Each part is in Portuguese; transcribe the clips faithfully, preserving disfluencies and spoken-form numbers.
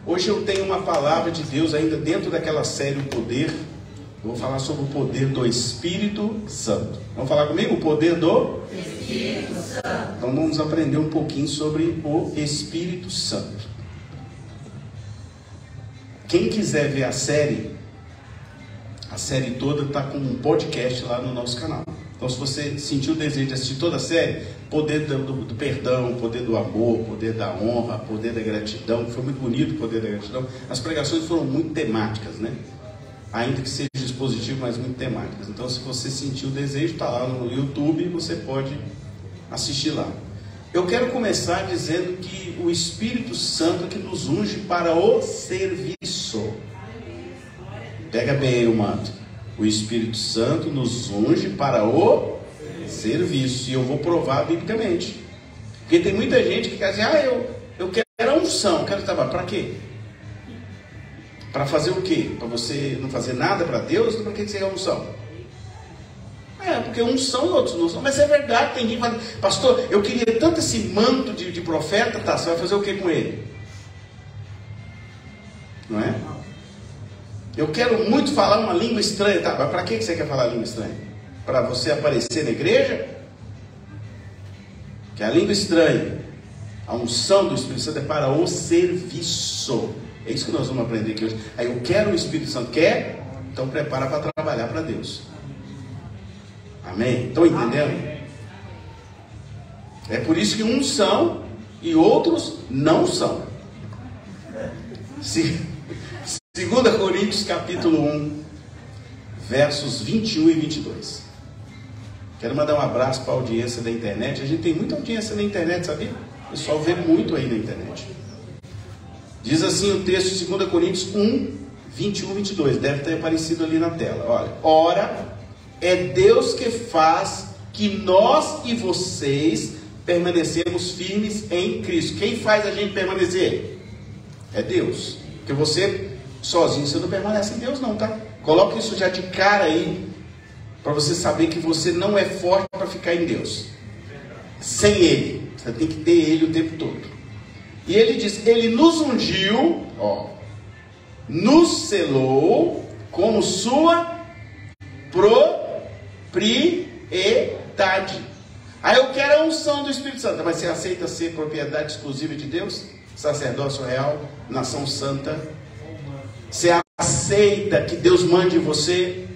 Hoje eu tenho uma palavra de Deus ainda dentro daquela série O Poder. Eu vou falar sobre o poder do Espírito Santo. Vamos falar comigo? O poder do Espírito Santo. Então vamos aprender um pouquinho sobre o Espírito Santo. Quem quiser ver a série, a série toda está com um podcast lá no nosso canal. Então se você sentiu o desejo de assistir toda a série, poder do, do, do perdão, poder do amor, poder da honra, poder da gratidão, foi muito bonito o poder da gratidão. As pregações foram muito temáticas, né? Ainda que seja dispositivo, mas muito temáticas. Então se você sentiu o desejo, está lá no YouTube, você pode assistir lá. Eu quero começar dizendo que o Espírito Santo que nos unge para o serviço. Pega bem aí o manto. O Espírito Santo nos unge para o serviço. E eu vou provar biblicamente. Porque tem muita gente que quer dizer, ah, eu, eu quero a unção. Quero trabalhar. Para quê? Para fazer o quê? Para você não fazer nada para Deus? Para que você quer a unção? É, porque uns são e outros não são. Mas é verdade, tem gente que fala, pastor, eu queria tanto esse manto de, de profeta, tá? Você vai fazer o que com ele? Não é? Eu quero muito falar uma língua estranha, tá? Mas para que você quer falar língua estranha? Para você aparecer na igreja? Que a língua estranha, a unção do Espírito Santo é para o serviço. É isso que nós vamos aprender aqui hoje. Aí eu quero o Espírito Santo, quer? Então prepara para trabalhar para Deus. Amém? Estão entendendo? Amém. É por isso que uns são e outros não são. Se... dois Coríntios capítulo um, versos vinte e um e vinte e dois. Quero mandar um abraço para a audiência da internet. A gente tem muita audiência na internet, sabia? O pessoal vê muito aí na internet. Diz assim o texto, dois Coríntios um, vinte e um e vinte e dois. Deve ter aparecido ali na tela. Olha, ora, é Deus que faz que nós e vocês permanecemos firmes em Cristo. Quem faz a gente permanecer? É Deus. Porque você... sozinho você não permanece em Deus não, tá? Coloque isso já de cara aí, para você saber que você não é forte para ficar em Deus. Sem Ele, você tem que ter Ele o tempo todo. E Ele diz, Ele nos ungiu, ó, nos selou como sua propriedade. Aí eu quero a unção do Espírito Santo, mas você aceita ser propriedade exclusiva de Deus? Sacerdócio real, nação santa. Você aceita que Deus mande você?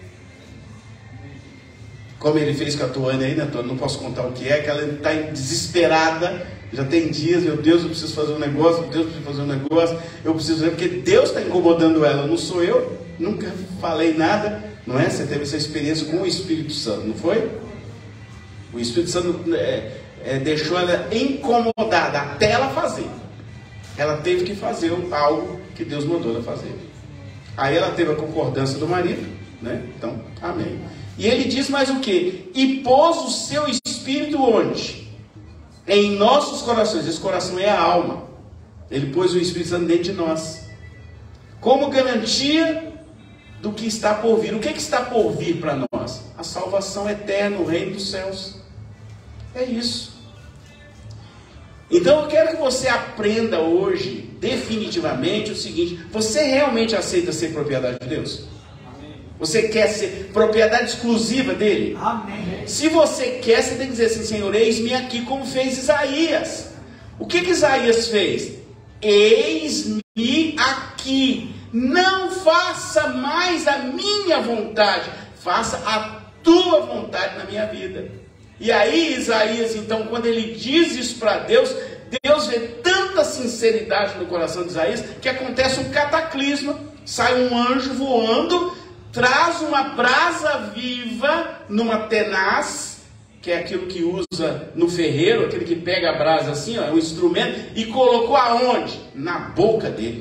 Como Ele fez com a Tuane aí, né, Tuane? Não posso contar o que é, que ela está desesperada. Já tem dias, meu Deus, eu preciso fazer um negócio, meu Deus, eu preciso fazer um negócio. Eu preciso ver, porque Deus está incomodando ela, não sou eu. Nunca falei nada, não é? Você teve essa experiência com o Espírito Santo, não foi? O Espírito Santo é, é, deixou ela incomodada até ela fazer. Ela teve que fazer algo que Deus mandou ela fazer. Aí ela teve a concordância do marido, né? Então, amém. E ele diz mais o que? E pôs o seu Espírito onde? Em nossos corações. Esse coração é a alma. Ele pôs o Espírito Santo dentro de nós. Como garantia do que está por vir. O que, é que está por vir para nós? A salvação eterna, o reino dos céus. É isso. Então eu quero que você aprenda hoje, definitivamente, o seguinte: você realmente aceita ser propriedade de Deus? Amém. Você quer ser propriedade exclusiva dele? Amém. Se você quer, você tem que dizer assim, Senhor, eis-me aqui, como fez Isaías. O que que Isaías fez? Eis-me aqui, não faça mais a minha vontade, faça a tua vontade na minha vida. E aí Isaías, então, quando ele diz isso para Deus, Deus vê tanta sinceridade no coração de Isaías, que acontece um cataclisma, sai um anjo voando, traz uma brasa viva numa tenaz, que é aquilo que usa no ferreiro, aquele que pega a brasa assim, ó, é um instrumento, e colocou aonde? Na boca dele.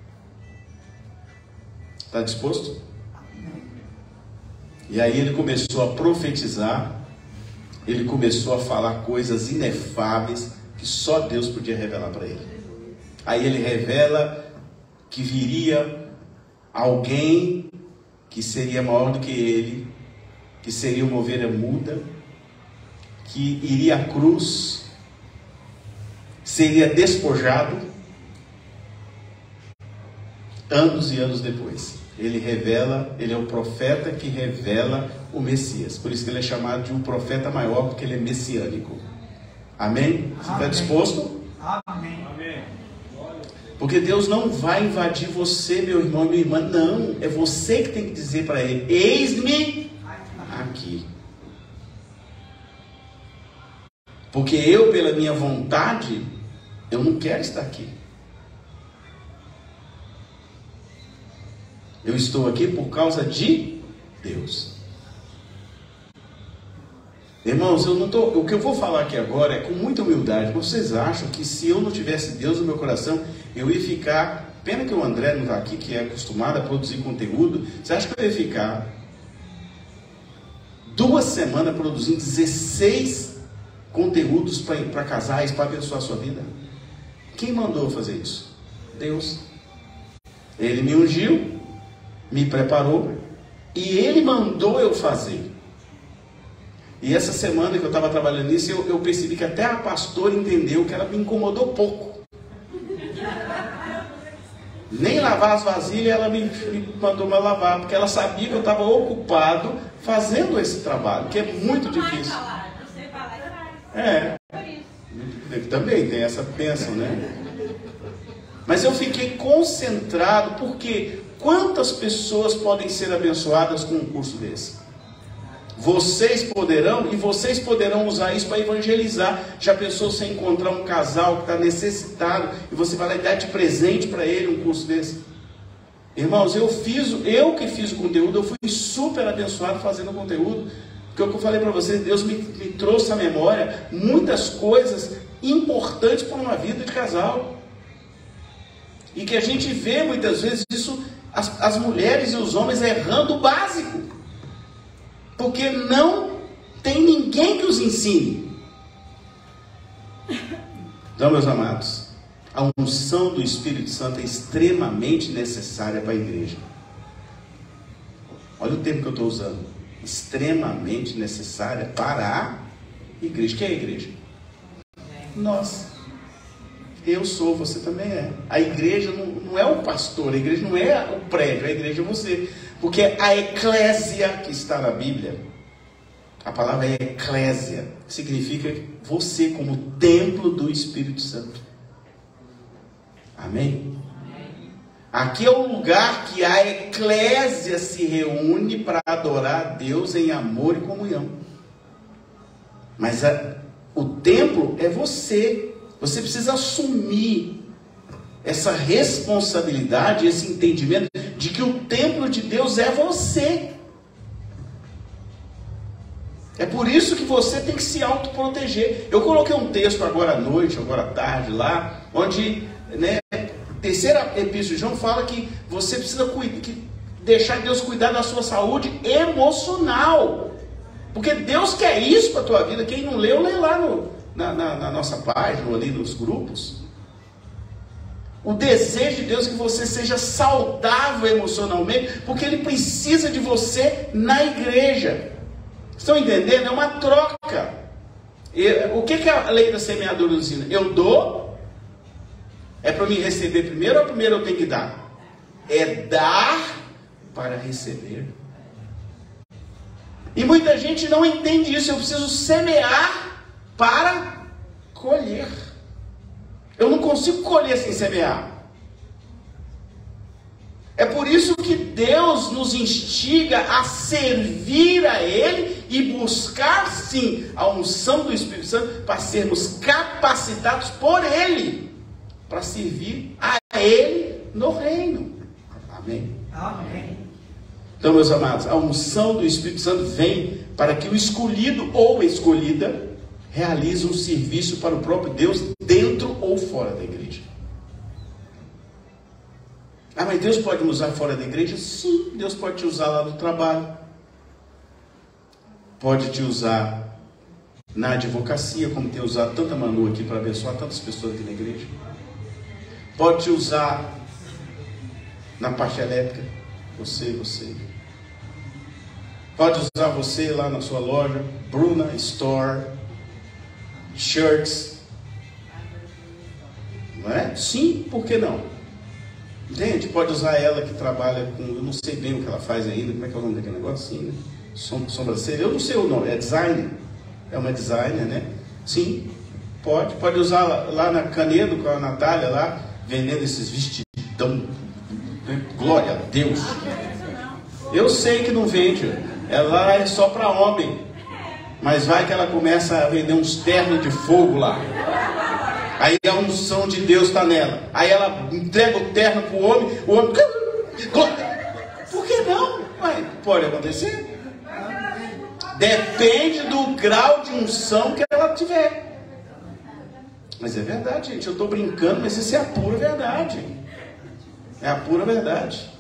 Está disposto? E aí ele começou a profetizar. Ele começou a falar coisas inefáveis que só Deus podia revelar para ele. Aí ele revela que viria alguém que seria maior do que ele, que seria uma ovelha muda, que iria à cruz, seria despojado, anos e anos depois. Ele revela, ele é o profeta que revela o Messias. Por isso que ele é chamado de um profeta maior, porque ele é messiânico. Amém? Você está disposto? Amém. Porque Deus não vai invadir você, meu irmão e minha irmã, não. É você que tem que dizer para ele: eis-me aqui. Porque eu, pela minha vontade, eu não quero estar aqui. Eu estou aqui por causa de Deus. Irmãos, eu não tô, o que eu vou falar aqui agora é com muita humildade. Vocês acham que se eu não tivesse Deus no meu coração, eu ia ficar... Pena que o André não está aqui, que é acostumado a produzir conteúdo. Você acha que eu ia ficar duas semanas produzindo dezesseis conteúdos para casais, para abençoar a sua vida? Quem mandou fazer isso? Deus. Ele me ungiu, me preparou e Ele mandou eu fazer. E essa semana que eu estava trabalhando nisso, eu, eu percebi que até a pastora entendeu que ela me incomodou pouco. Nem lavar as vasilhas ela me, me mandou me lavar, porque ela sabia que eu estava ocupado fazendo esse trabalho, que é muito difícil. É, também tem essa bênção, né? Mas eu fiquei concentrado, porque quantas pessoas podem ser abençoadas com um curso desse? Vocês poderão, e vocês poderão usar isso para evangelizar. Já pensou você encontrar um casal que está necessitado e você vai lá e dar de presente para ele um curso desse? Irmãos, eu fiz, eu que fiz o conteúdo, eu fui super abençoado fazendo o conteúdo. Porque o que eu falei para vocês, Deus me, me trouxe à memória muitas coisas importantes para uma vida de casal. E que a gente vê muitas vezes isso, as, as mulheres e os homens errando o básico. Porque não tem ninguém que os ensine. Então, meus amados, a unção do Espírito Santo é extremamente necessária para a igreja. Olha o tempo que eu estou usando. Extremamente necessária para a igreja. Quem é a igreja? Nós. Eu sou, você também é. A igreja não, não é o pastor, a igreja não é o prédio, a igreja é você. Porque a eclésia que está na Bíblia, a palavra é eclésia, significa você como templo do Espírito Santo. Amém? Amém. Aqui é o lugar que a eclésia se reúne para adorar a Deus em amor e comunhão. Mas a, o templo é você. Você precisa assumir essa responsabilidade, esse entendimento de que o templo de Deus é você. É por isso que você tem que se autoproteger. Eu coloquei um texto agora à noite, agora à tarde lá, onde, né, terceira epístola de João fala que você precisa cuidar, que deixar Deus cuidar da sua saúde emocional. Porque Deus quer isso para a tua vida. Quem não leu, lê lá no, na, na, na nossa página, ali nos grupos. O desejo de Deus é que você seja saudável emocionalmente, porque Ele precisa de você na igreja. Estão entendendo? É uma troca. E, o que, que a lei da semeadura nos ensina? Eu dou, é para me receber primeiro ou primeiro eu tenho que dar? É dar para receber. E muita gente não entende isso. Eu preciso semear para colher. Eu não consigo colher sem semear. É por isso que Deus nos instiga a servir a Ele e buscar, sim, a unção do Espírito Santo para sermos capacitados por Ele, para servir a Ele no reino. Amém? Amém. Então, meus amados, a unção do Espírito Santo vem para que o escolhido ou escolhida realize um serviço para o próprio Deus, dentro ou fora da igreja. Ah, mas Deus pode me usar fora da igreja? Sim, Deus pode te usar lá no trabalho. Pode te usar na advocacia, como tem usado tanta Manu aqui para abençoar tantas pessoas aqui na igreja. Pode te usar na parte elétrica. Você, você. Pode usar você lá na sua loja, Bruna Store, Shirts. Não é? Sim, por que não? Entende? Pode usar ela que trabalha com, eu não sei bem o que ela faz ainda, como é que é o nome daquele negócio assim, né? Som, sobrancelha, eu não sei o nome, é designer, é uma designer, né? Sim, pode, pode usar lá, lá na Canedo com a Natália lá, vendendo esses vestidão, glória a Deus. Eu sei que não vende, ela é só para homem, mas vai que ela começa a vender uns ternos de fogo lá. Aí a unção de Deus está nela. Aí ela entrega o terno para o homem, o homem... Por que não? Mas pode acontecer. Depende do grau de unção que ela tiver. Mas é verdade, gente. Eu estou brincando, mas isso é a pura verdade. É a pura verdade.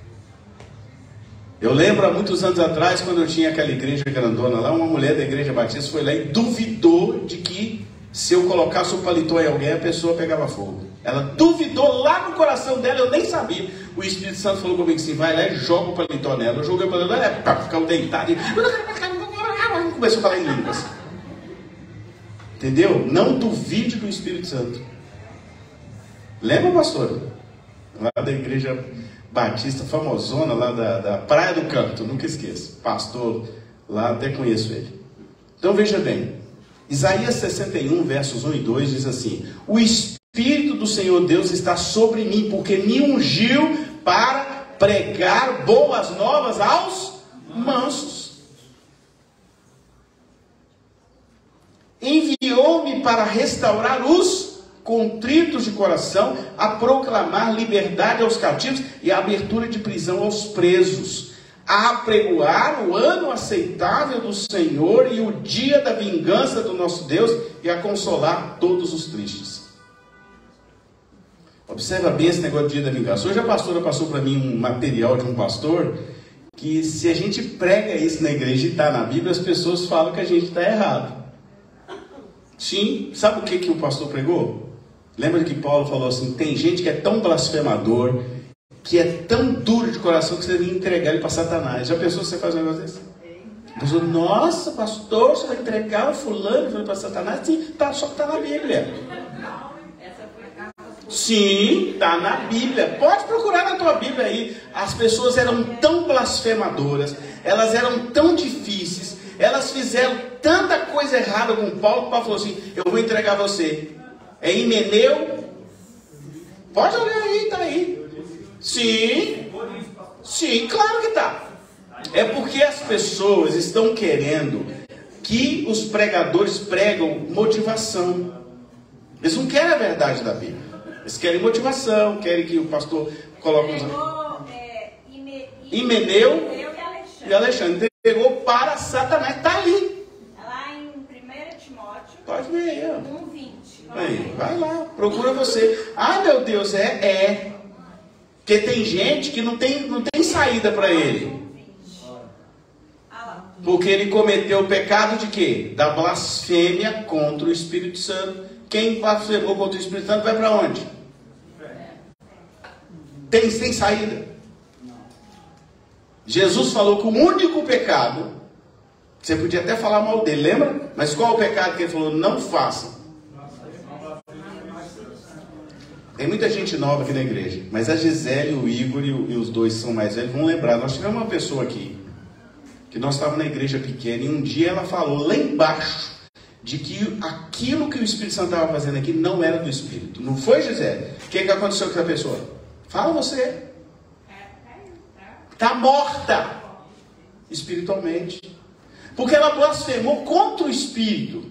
Eu lembro há muitos anos atrás, quando eu tinha aquela igreja grandona lá, uma mulher da igreja batista foi lá e duvidou de que se eu colocasse o paletó em alguém, a pessoa pegava fogo. Ela duvidou lá no coração dela, eu nem sabia. O Espírito Santo falou comigo assim, vai lá e joga o paletó nela. Eu joguei o paletó nela, ela ficava deitada e começou a falar em línguas. Entendeu? Não duvide do Espírito Santo. Lembra, pastor? Lá da igreja batista famosona, lá da, da Praia do Canto, nunca esqueço. Pastor, lá até conheço ele. Então veja bem, Isaías sessenta e um, versos um e dois diz assim: o Espírito do Senhor Deus está sobre mim, porque me ungiu para pregar boas novas aos mansos. Enviou-me para restaurar os contritos de coração, a proclamar liberdade aos cativos e a abertura de prisão aos presos, a apregoar o ano aceitável do Senhor e o dia da vingança do nosso Deus e a consolar todos os tristes. Observa bem esse negócio do dia da vingança. Hoje a pastora passou para mim um material de um pastor que, se a gente prega isso na igreja e está na Bíblia, as pessoas falam que a gente está errado. Sim, sabe o que, que o pastor pregou? Lembra que Paulo falou assim, tem gente que é tão blasfemador, que é tão duro de coração, que você deve entregar ele para Satanás. Já pensou se você faz um negócio desse? A pessoa, nossa, pastor, você vai entregar o fulano para Satanás? Sim, tá, só que está na Bíblia. Sim, está na Bíblia. Pode procurar na tua Bíblia aí. As pessoas eram tão blasfemadoras, elas eram tão difíceis, elas fizeram tanta coisa errada com Paulo, que Paulo falou assim, eu vou entregar você. É Himeneu. Pode olhar aí, está aí. Sim, sim, claro que está. É porque as pessoas estão querendo que os pregadores pregam motivação. Eles não querem a verdade da Bíblia. Eles querem motivação, querem que o pastor coloque uns... Himeneu e Alexandre. Entregou para Satanás. Está ali. Lá em primeiro Timóteo. Pode ver aí, ó. um, vinte. Aí, vai lá, procura você. Ah, meu Deus, é, é. Porque tem gente que não tem, não tem saída para ele. Porque ele cometeu o pecado de quê? Da blasfêmia contra o Espírito Santo. Quem blasfemou contra o Espírito Santo vai para onde? Tem, tem saída. Jesus falou que o único pecado, você podia até falar mal dele, lembra? Mas qual o pecado que ele falou? Não faça. Tem muita gente nova aqui na igreja, mas a Gisele, o Igor e, o, e os dois são mais velhos vão lembrar. Nós tivemos uma pessoa aqui, que nós estávamos na igreja pequena, e um dia ela falou lá embaixo, de que aquilo que o Espírito Santo estava fazendo aqui não era do Espírito. Não foi, Gisele? O que, que aconteceu com essa pessoa? Fala você. Está morta espiritualmente, porque ela blasfemou contra o Espírito.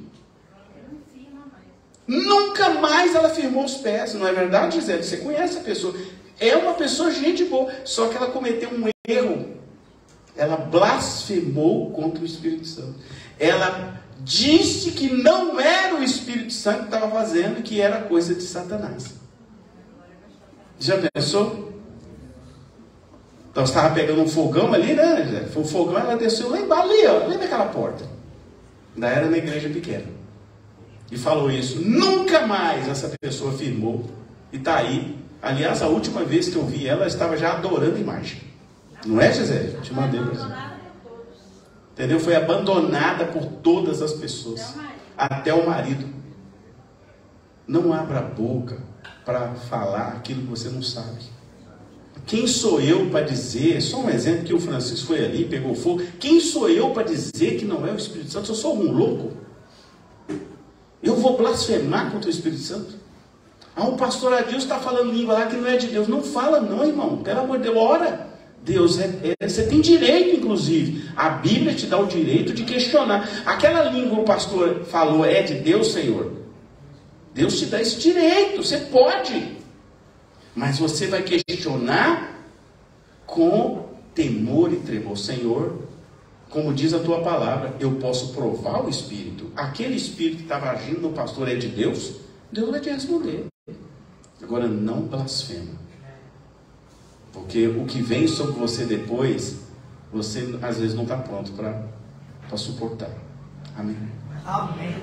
Nunca mais ela firmou os pés. Não é verdade, Gisele? Você conhece a pessoa. É uma pessoa gente boa, só que ela cometeu um erro. Ela blasfemou contra o Espírito Santo. Ela disse que não era o Espírito Santo que estava fazendo, que era coisa de Satanás. Já pensou? Então você estava pegando um fogão ali, né? Foi um fogão, ela desceu lá embaixo, ali, ó, ali naquela porta. Ainda era na igreja pequena. E falou isso. Nunca mais essa pessoa firmou. E está aí. Aliás, a última vez que eu vi ela, ela estava já adorando imagem. Não é, Gisele? Te mandei para você. Entendeu? Foi abandonada por todas as pessoas. Até o marido. Não abra a boca para falar aquilo que você não sabe. quem sou eu para dizer, só um exemplo que o Francisco foi ali, pegou fogo, quem sou eu para dizer que não é o Espírito Santo? Eu sou um louco? Eu vou blasfemar contra o Espírito Santo? Ah, o pastor Adilson está falando língua lá que não é de Deus. Não fala não, irmão, pelo amor de Deus, ora. Deus, é, é, você tem direito, inclusive, a Bíblia te dá o direito de questionar. Aquela língua o pastor falou, é de Deus, Senhor? Deus te dá esse direito, você pode. Mas você vai questionar com temor e tremor. Senhor, como diz a tua palavra, eu posso provar o Espírito. Aquele Espírito que estava agindo no pastor é de Deus? Deus vai te responder. Agora, não blasfema. Porque o que vem sobre você depois, você às vezes não está pronto para suportar. Amém? Amém.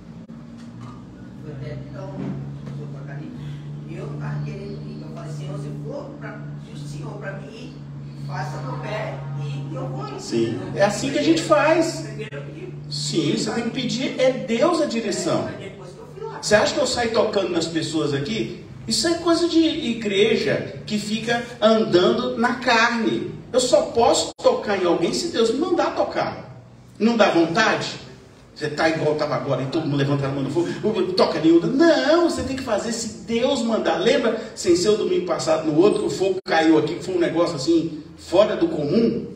Então, eu estava querendo ir. Eu falei, Senhor, se for para o Senhor para mim, faça meu pé e eu vou. Sim, é assim que a gente faz. Sim, você tem que pedir, é Deus a direção. Você acha que eu saio tocando nas pessoas aqui? Isso é coisa de igreja que fica andando na carne. Eu só posso tocar em alguém se Deus me mandar tocar. Não dá vontade? Você está igual estava agora e todo mundo levanta a mão no fogo, toca nenhuma. Não, você tem que fazer se Deus mandar. Lembra, sem ser o domingo passado, no outro, que o fogo caiu aqui, que foi um negócio assim, fora do comum?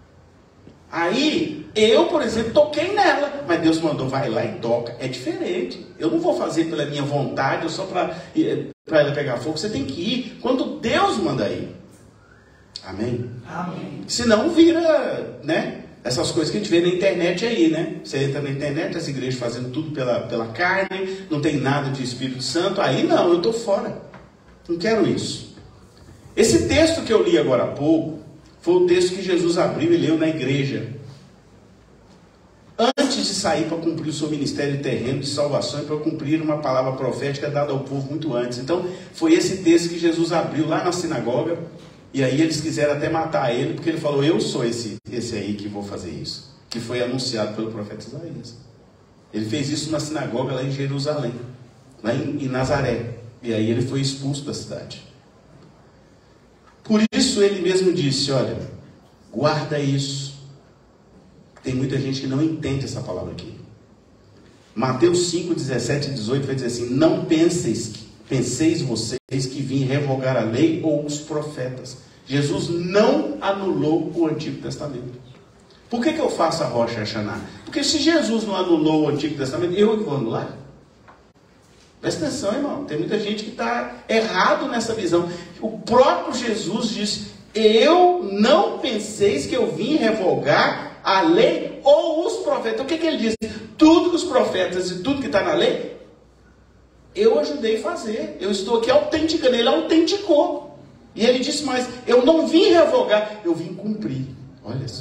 Aí, eu, por exemplo, toquei nela, mas Deus mandou, vai lá e toca. É diferente. Eu não vou fazer pela minha vontade, ou só para para ela pegar fogo. Você tem que ir quando Deus manda ir. Amém? Amém. Senão vira, né? Essas coisas que a gente vê na internet aí, né? Você entra na internet, as igrejas fazendo tudo pela, pela carne, não tem nada de Espírito Santo. Aí não, eu estou fora. Não quero isso. Esse texto que eu li agora há pouco, foi o texto que Jesus abriu e leu na igreja. Antes de sair para cumprir o seu ministério terreno de salvação e para cumprir uma palavra profética dada ao povo muito antes. Então, foi esse texto que Jesus abriu lá na sinagoga. E aí eles quiseram até matar ele, porque ele falou, eu sou esse, esse aí que vou fazer isso. Que foi anunciado pelo profeta Isaías. Ele fez isso na sinagoga lá em Jerusalém, lá em, em Nazaré. E aí ele foi expulso da cidade. Por isso ele mesmo disse, olha, guarda isso. Tem muita gente que não entende essa palavra aqui. Mateus cinco, dezessete e dezoito vai dizer assim, não penseis, penseis vocês que vim revogar a lei ou os profetas. Jesus não anulou o Antigo Testamento. Por que que eu faço a Rosh Hashanah? Porque se Jesus não anulou o Antigo Testamento, eu que vou anular? Presta atenção, irmão. Tem muita gente que está errado nessa visão. O próprio Jesus disse, eu não penseis que eu vim revogar a lei ou os profetas. Então o que que ele disse? Tudo que os profetas e tudo que está na lei, eu ajudei a fazer. Eu estou aqui autenticando. Ele autenticou. E ele disse mais, eu não vim revogar, eu vim cumprir. Olha só.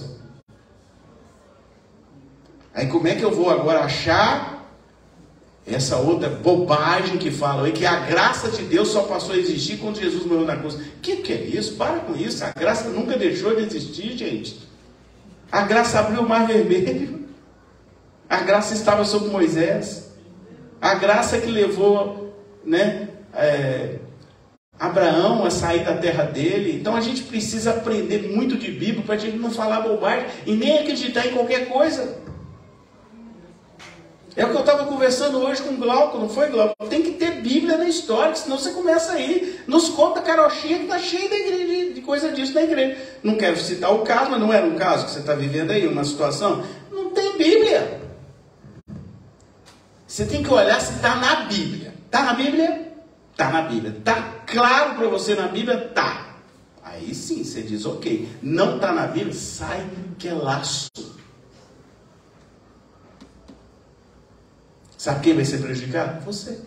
Aí como é que eu vou agora achar essa outra bobagem que falam aí, que a graça de Deus só passou a existir quando Jesus morreu na cruz? O que que é isso? Para com isso. A graça nunca deixou de existir, gente. A graça abriu o mar vermelho. A graça estava sobre Moisés. A graça que levou, né, é, Abraão a sair da terra dele. Então a gente precisa aprender muito de Bíblia para a gente não falar bobagem e nem acreditar em qualquer coisa. É o que eu estava conversando hoje com o Glauco, não foi, Glauco? Tem que ter Bíblia na história, senão você começa a ir, nos conta carochinha que está cheio de, igreja, de coisa disso na igreja. Não quero citar o caso, mas não era um caso que você está vivendo aí, uma situação. Não tem Bíblia. Você tem que olhar se está na Bíblia. Está na Bíblia? Está na Bíblia. Está claro para você na Bíblia? Está. Aí sim, você diz, ok. Não está na Bíblia? Sai que é laço. Sabe quem vai ser prejudicado? Você.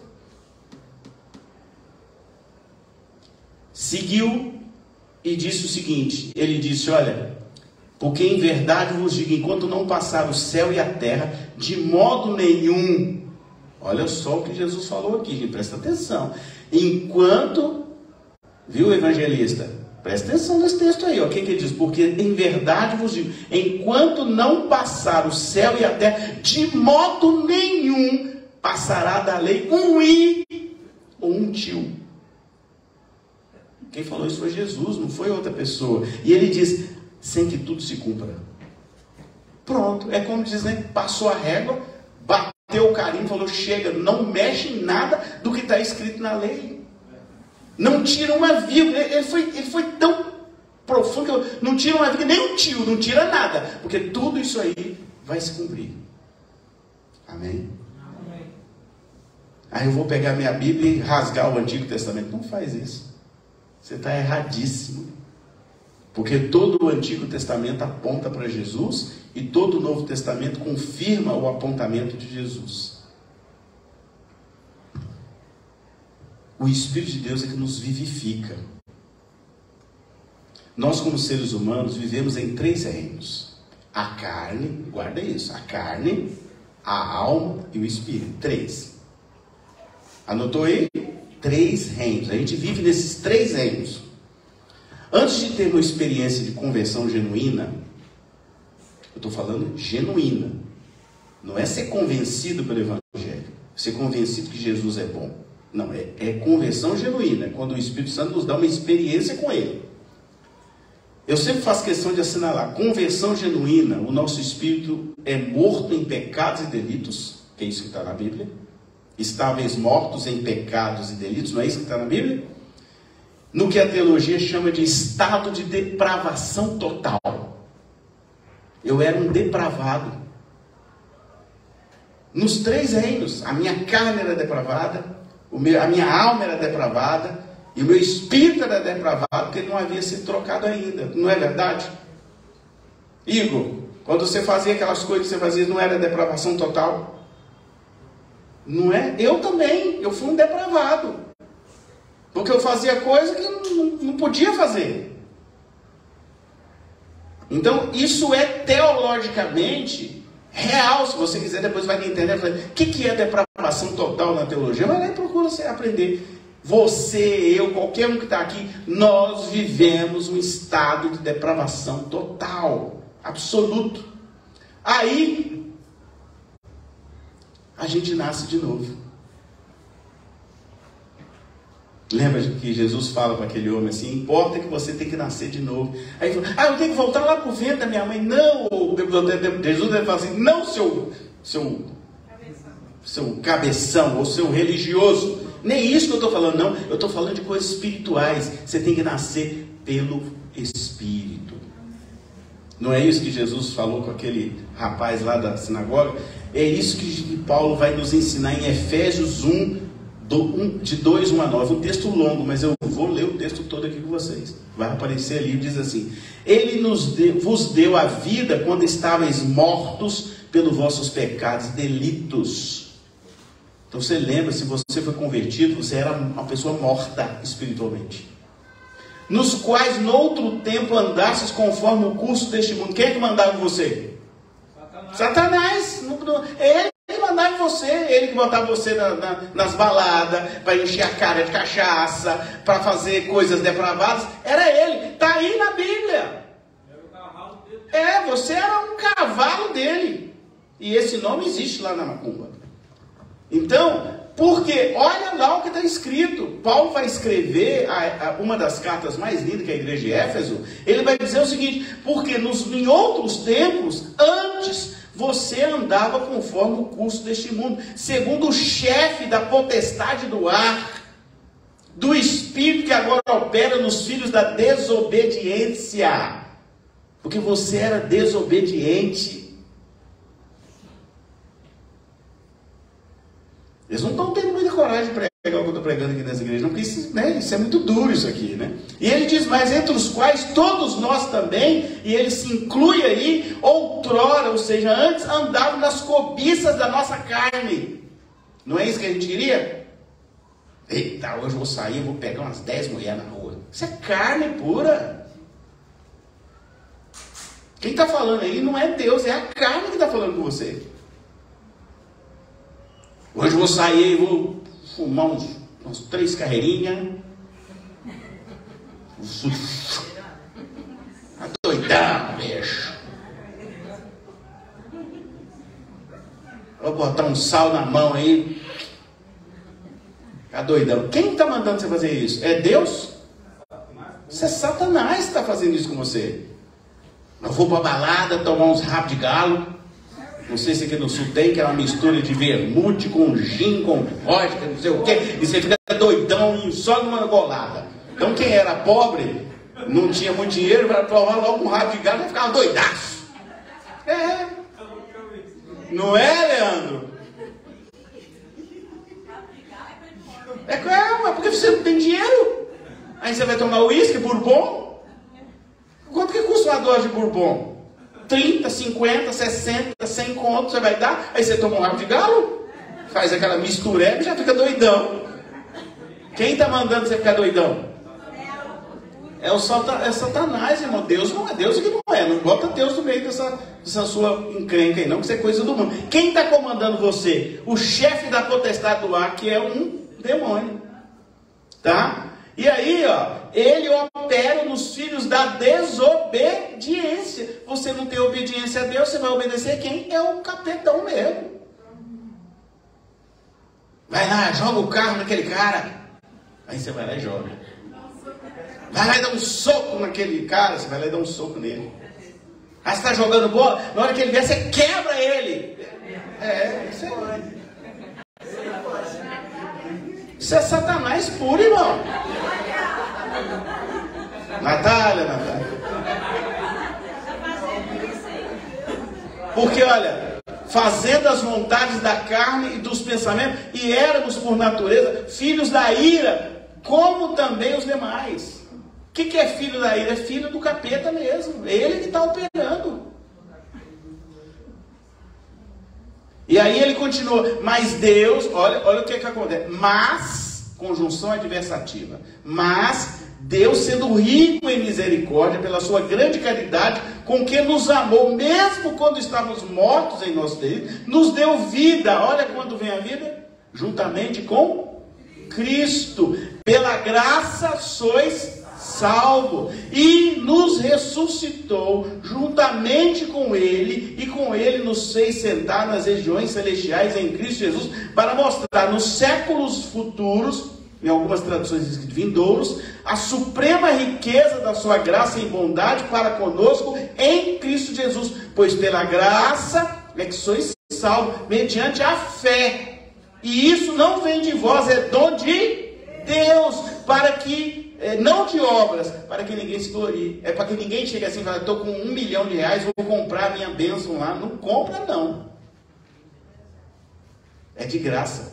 Seguiu e disse o seguinte, ele disse, olha, porque em verdade vos digo, enquanto não passar o céu e a terra, de modo nenhum, olha só o que Jesus falou aqui, gente, presta atenção, enquanto, viu, evangelista, presta atenção nesse texto aí, ó, o que que ele diz? Porque em verdade vos digo, enquanto não passar o céu e a terra, de modo nenhum passará da lei um i ou um tio. Quem falou isso foi Jesus, não foi outra pessoa. E ele diz, sem que tudo se cumpra. Pronto, é como diz, né? Passou a régua, bateu o carimbo, falou, chega, não mexe em nada do que está escrito na lei. Não tira uma vírgula. Ele foi, ele foi tão profundo que eu, não tira uma vírgula, nem um tio, não tira nada. Porque tudo isso aí vai se cumprir. Amém? Amém. Aí eu vou pegar minha Bíblia e rasgar o Antigo Testamento. Não faz isso. Você está erradíssimo. Porque todo o Antigo Testamento aponta para Jesus e todo o Novo Testamento confirma o apontamento de Jesus. O Espírito de Deus é que nos vivifica. Nós, como seres humanos, vivemos em três reinos. A carne, guarda isso, a carne, a alma e o Espírito. Três. Anotou aí? Três reinos. A gente vive nesses três reinos. Antes de ter uma experiência de conversão genuína, eu estou falando genuína. Não é ser convencido pelo Evangelho. Ser convencido que Jesus é bom. Não, é, é conversão genuína. É quando o Espírito Santo nos dá uma experiência com Ele. Eu sempre faço questão de assinalar. Conversão genuína, o nosso espírito é morto em pecados e delitos. Que é isso que está na Bíblia. Estáveis mortos em pecados e delitos. Não é isso que está na Bíblia? No que a teologia chama de estado de depravação total. Eu era um depravado. Nos três reinos. A minha carne era depravada, o meu, a minha alma era depravada, e o meu espírito era depravado, porque ele não havia sido trocado ainda. Não é verdade? Igor, quando você fazia aquelas coisas que você fazia, não era depravação total? Não é? Eu também. Eu fui um depravado. Porque eu fazia coisa que eu não, não podia fazer. Então, isso é teologicamente real. Se você quiser, depois vai entender. O que, que é depravação total na teologia? Vai lá e procura você aprender. Você, eu, qualquer um que está aqui, nós vivemos um estado de depravação total, absoluto. Aí, a gente nasce de novo. Lembra que Jesus fala para aquele homem assim, importa que você tem que nascer de novo. Aí ele fala, ah, eu tenho que voltar lá para o ventre da minha mãe. Não, Jesus deve falar assim, não, seu, seu, seu cabeção, ou seu religioso. Nem isso que eu estou falando, não. Eu estou falando de coisas espirituais. Você tem que nascer pelo Espírito. Não é isso que Jesus falou com aquele rapaz lá da sinagoga? É isso que Paulo vai nos ensinar em Efésios um, de dois, um a nove, um texto longo, mas eu vou ler o texto todo aqui com vocês. Vai aparecer ali, diz assim: Ele nos deu, vos deu a vida quando estáveis mortos pelos vossos pecados e delitos. Então você lembra, se você foi convertido, você era uma pessoa morta espiritualmente. Nos quais noutro tempo andastes conforme o curso deste mundo. Quem é que mandava em você? Satanás. Satanás. Ele que mandava em você. Ele que botava você na, na, nas baladas, para encher a cara de cachaça, para fazer coisas depravadas. Era ele. Está aí na Bíblia. Era o cavalo dele. É, você era um cavalo dele. E esse nome existe lá na macumba. Então, porque olha lá o que está escrito. Paulo vai escrever a, a, uma das cartas mais lindas que é a igreja de Éfeso. Ele vai dizer o seguinte: porque nos, em outros tempos, antes, você andava conforme o curso deste mundo, segundo o chefe da potestade do ar, do espírito que agora opera nos filhos da desobediência. Porque você era desobediente. Eles não estão tendo muita coragem de pregar o que eu estou pregando aqui nessa igreja, não, porque isso, né, isso é muito duro isso aqui, né? E ele diz, mas entre os quais todos nós também, e ele se inclui aí, outrora, ou seja, antes andavam nas cobiças da nossa carne. Não é isso que a gente queria? Eita, hoje eu vou sair, eu vou pegar umas dez mulheres na rua. Isso é carne pura. Quem está falando aí não é Deus, é a carne que está falando com você. Hoje eu vou sair e vou fumar uns, uns três carreirinhas. Tá doidão, bicho. Vou botar um sal na mão aí. Tá doidão. Quem está mandando você fazer isso? É Deus? Isso é Satanás que está fazendo isso com você. Eu vou para a balada tomar uns rabos de galo. Não sei se aqui no sul tem, que é uma mistura de vermute com gin, com vodka, não sei o quê. E você fica doidão e só numa golada. Então quem era pobre, não tinha muito dinheiro, para provar logo um rabo de galo e ficava doidaço. É. Não é, Leandro? É, é porque você não tem dinheiro. Aí você vai tomar uísque, bourbon. Quanto que custa uma dose de bourbon? trinta, cinquenta, sessenta, cem contos você vai dar. Aí você toma um rabo de galo, faz aquela mistureba e já fica doidão. Quem está mandando você ficar doidão? É o satan, é Satanás, irmão. Deus não é. Deus que não é. Não bota Deus no meio dessa, dessa sua encrenca aí, não, que isso é coisa do mundo. Quem está comandando você? O chefe da potestade do ar, que é um demônio. Tá? E aí, ó, ele opera nos filhos da desobediência. Você não tem obediência a Deus, você vai obedecer quem? É o capetão mesmo. Vai lá, joga o carro naquele cara. Aí você vai lá e joga. Vai lá e dá um soco naquele cara, você vai lá e dá um soco nele. Aí você está jogando bola, na hora que ele vier, você quebra ele. É, isso é. Isso é Satanás puro, irmão. Natália, Natália. Porque olha, fazendo as vontades da carne e dos pensamentos, e éramos por natureza filhos da ira, como também os demais. O que, que é filho da ira? É filho do capeta mesmo. É ele que está operando. E aí ele continua, mas Deus, olha, olha o que, que acontece. Mas, conjunção adversativa, mas Deus, sendo rico em misericórdia, pela sua grande caridade, com que nos amou, mesmo quando estávamos mortos em nossos delitos, nos deu vida. Olha quando vem a vida, juntamente com Cristo. Pela graça sois salvo, e nos ressuscitou juntamente com ele, e com ele nos fez sentar nas regiões celestiais em Cristo Jesus, para mostrar nos séculos futuros, em algumas traduções escritas vindouros, a suprema riqueza da sua graça e bondade para conosco em Cristo Jesus, pois pela graça é que sois salvos, mediante a fé, e isso não vem de vós, é dom de Deus, para que não de obras, para que ninguém se glorie. É para que ninguém chegue assim e fale, estou com um milhão de reais, vou comprar a minha bênção lá. Não compra, não. É de graça.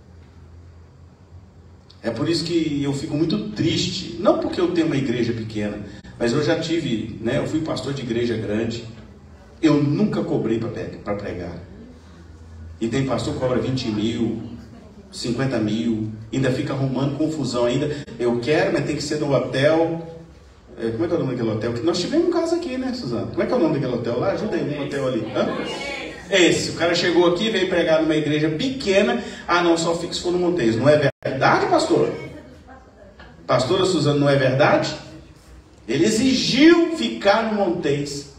É por isso que eu fico muito triste. Não porque eu tenho uma igreja pequena, mas eu já tive, né? Eu fui pastor de igreja grande. Eu nunca cobrei para pregar. E tem pastor que cobra vinte mil, cinquenta mil, ainda fica arrumando confusão ainda. Eu quero, mas tem que ser no hotel. É, como é que é o nome daquele hotel? Nós tivemos um caso aqui, né, Suzana? Como é que é o nome daquele hotel lá? Ajuda aí no hotel ali. Hã? Esse, o cara chegou aqui, veio pregar numa igreja pequena. Ah, não, só fica se for no Montes. Não é verdade, pastor? Pastora Suzana, não é verdade? Ele exigiu ficar no Montes.